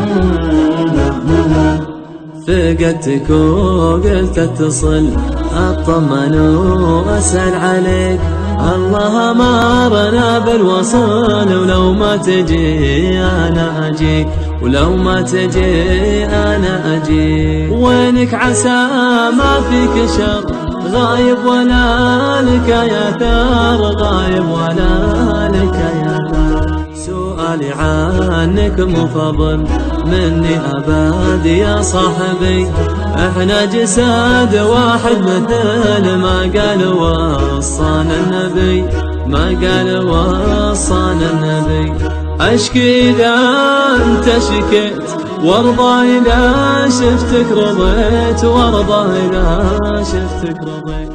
فقدتك وقلت اتصل اطمن واسأل عليك، الله امرنا بالوصل، ولو ما تجي انا اجيك، ولو ما تجي انا اجيك. وينك عسى ما فيك شر، غايب ولا لك يا ثار، غايب ولا لك يا ثار. سؤالي عنك مو فضل مني ابد يا صاحبي، احنا جسد واحد مثل ما قال وصانا النبي، ما قال وصانا النبي. اشكي اذا انت شكيت، وارضى اذا شفتك رضيت، وارضى اذا شفتك رضيت.